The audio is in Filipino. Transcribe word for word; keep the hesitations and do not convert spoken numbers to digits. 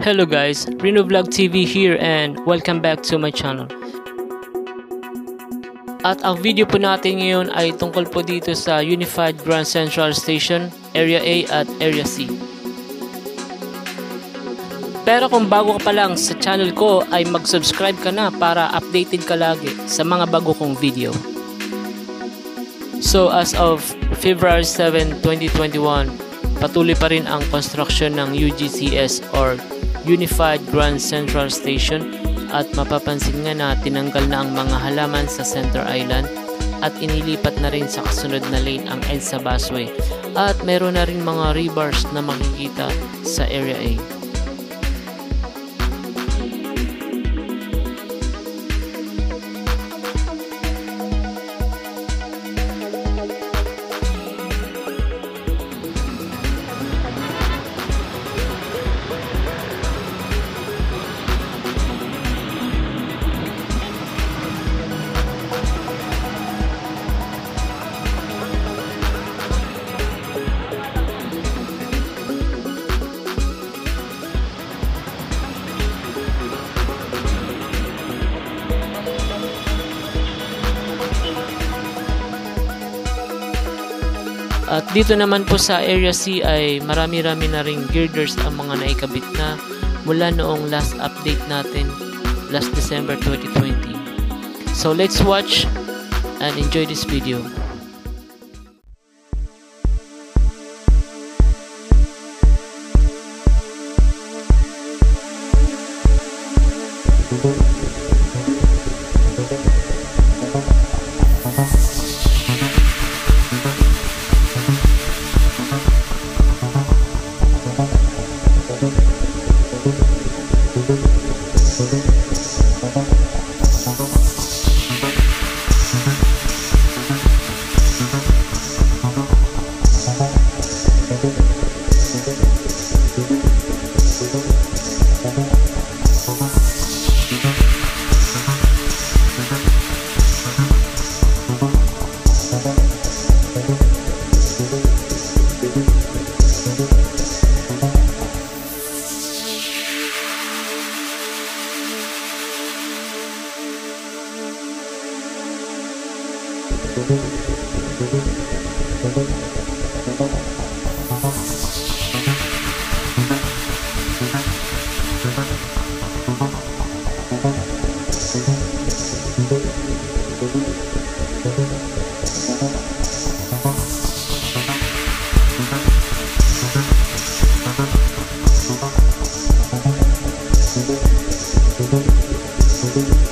Hello guys, Reno Vlog T V here and welcome back to my channel. At ang video po natin ngayon ay tungkol po dito sa Unified Grand Central Station, Area A at Area C. Pero kung bago ka pa lang sa channel ko ay mag-subscribe ka na para updated ka lagi sa mga bago kong video. So as of February seventh, twenty twenty-one, patuloy pa rin ang construction ng U G C S or Unified Grand Central Station at mapapansin nga na tinanggal na ang mga halaman sa Center Island at inilipat na rin sa kasunod na lane ang EDSA busway at meron na rin mga rebars na makikita sa Area A. At dito naman po sa Area C ay marami-rami na ring girders ang mga naikabit na mula noong last update natin last December twenty twenty. So let's watch and enjoy this video. Thank you.